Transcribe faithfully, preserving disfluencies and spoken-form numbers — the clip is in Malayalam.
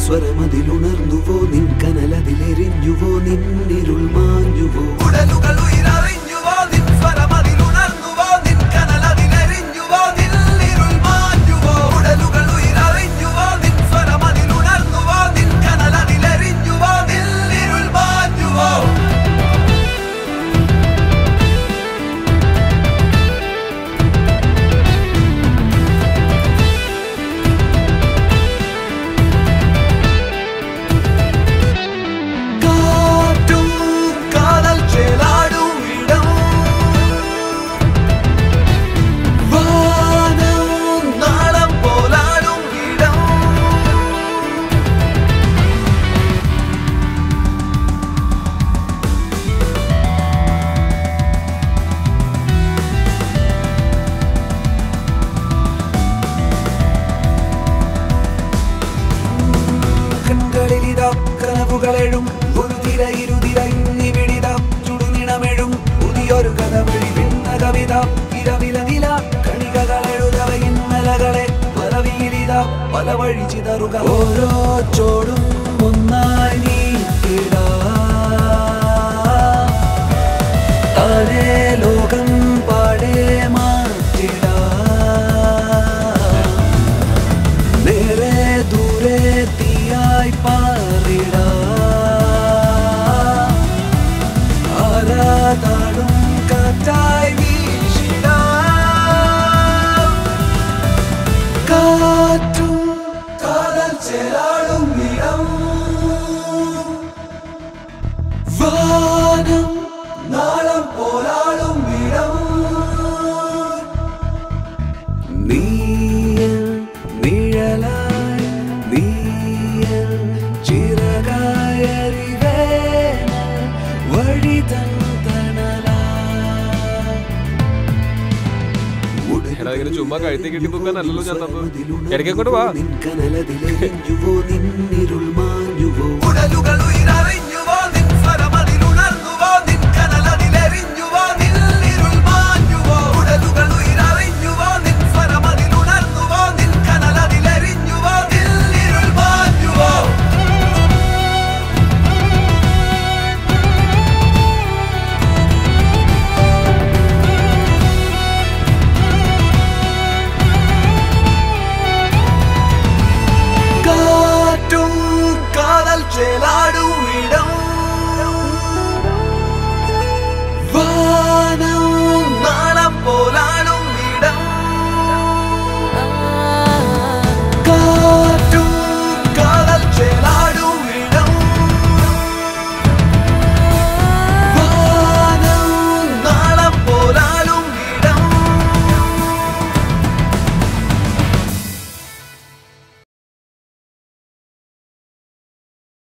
സ്വരമതിലുണർന്നുവോ നിൻ കനലതിലെരിഞ്ഞുവോ നിന്നിരുൾ മാഞ്ഞുവോ ഉടലുകൾ ഉയരറിഞ്ഞുവോ നിൻ സ്വരമതിലുണർന്നുവോ നിൻ കനലതിലെരിഞ്ഞുവോ നിന്നിരുൾ മാഞ്ഞുവോ ഉടലുകൾ ഉയരറിഞ്ഞുവോ നിൻ സ്വരമതിലുണർന്നുവോ നിൻ കനലതിലെരിഞ്ഞുവോ നിന്നിരുൾ മാഞ്ഞുവോ കനവുകളെഴും ഒരു തിര ഇരുതിര ഇന്നിവിടിത ചുടുനിണമെഴും പുതിയൊരു കഥ വഴി ഭിന്ന കവിത ഇരവില നില കണികകളെഴുതവ ഇന്നലകളെ പലവീരിത പല വഴി ചിതറുക ഓരോ ചോടും ഒന്നായി നീക്കിട താഴെ ലോകം പാടേ മാറ്റിട നേരെ ദൂരെ തീയായി പാറിട ആരാതാടും കാറ്റായി വീശിട കാറ്റും കാതൽ ചേരാടും ഇടം വാനം നാളം പോരാടും ഇടം നീയൻ നിഴലായി നീയൻ ചിറകായറിവേന വഴി തൻ ചുമ്മാ കഴുത്തി കിട്ടി തൂക്കാനല്ലോ ഞാൻ തന്നത് ഇടയ്ക്കോട്ട് വാ നിൻ കനലതിലെരിഞ്ഞുവോ നിന്നിരുൾ